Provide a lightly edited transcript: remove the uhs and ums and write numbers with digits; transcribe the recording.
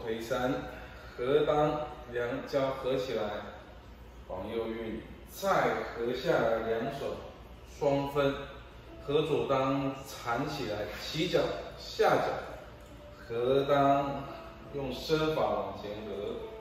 推3，合当两脚合起来，往右运，再合下来，两手双分，合左裆缠起来，起脚下脚，合裆用身法往前合。